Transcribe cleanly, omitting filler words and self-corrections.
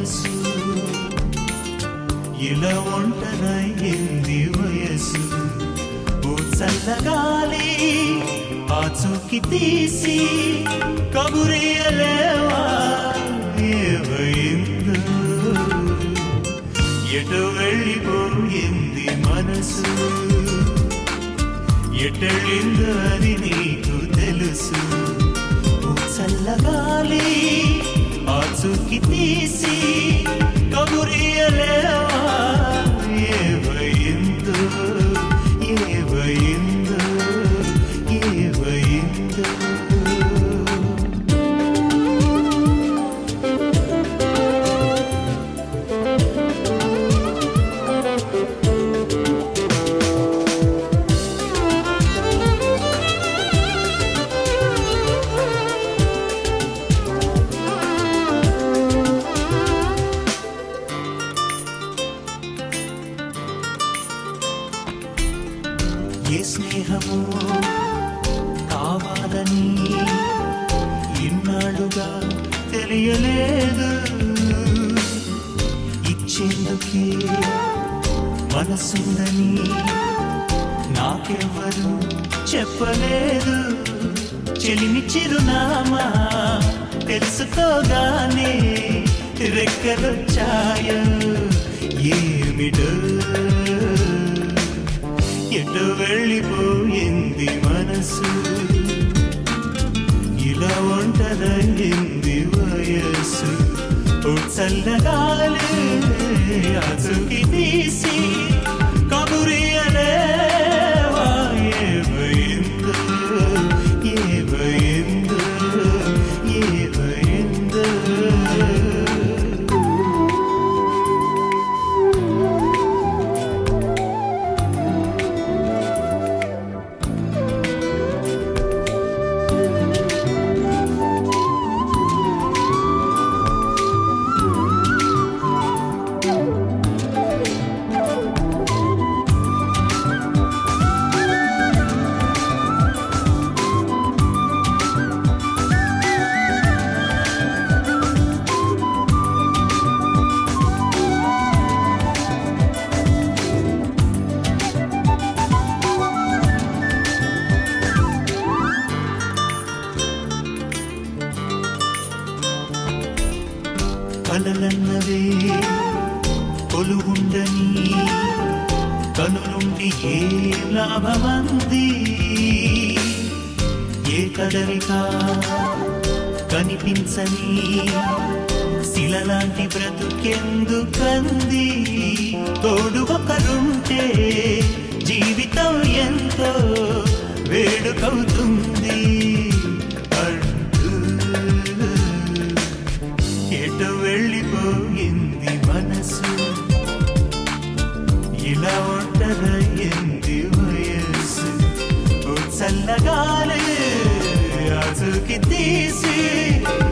మనసు ఇలా ఒంటరయ్యింది వయసు ఓ చల్లగాలి ఆచూకి తీసి కబురియలేవా ఏవైందో ఎటు వెళ్ళిపోయింది మనసు ఎటెళ్ళిందో అని నీకు తెలుసు ఓ చల్లగాలి ఆచూకి తీసి కబురియలేవా ఏవైందో ఏవైందో ఏవైందో ఏ స్నేహము కావాలని ఇన్నాళ్ళుగా తెలియలేదు ఇచ్చేందుకే మనసుందని నాకెవ్వరు చెప్పలేదు చెలిమి చిరునామా తెలుసుకోగానే రెక్కలొచ్చాయో ఏమిటో ఎటు వెళ్ళిపోయింది మనసు ఇలా ఒంటరయ్యింది వయస్సు ఓ చల్లగాలి ఆచూకి తీసి కబురియలేవా ఏవైందో ఏవైందో ఏవైందో కలలన్నవే కొలువుండని కనులుండి ఏ లాభమంది ఏ కదలికా కనిపించని శిలలాంటి బ్రతుకెందుకంది తోడు ఒకరుంటే జీవితం ఎంతో వేడుకవుతుంది ఎటు వెళ్ళిపోయింది మనసు ఇలా ఒంటరయ్యింది వయస్సు ఓ చల్లగాలి ఆచూకి తీసి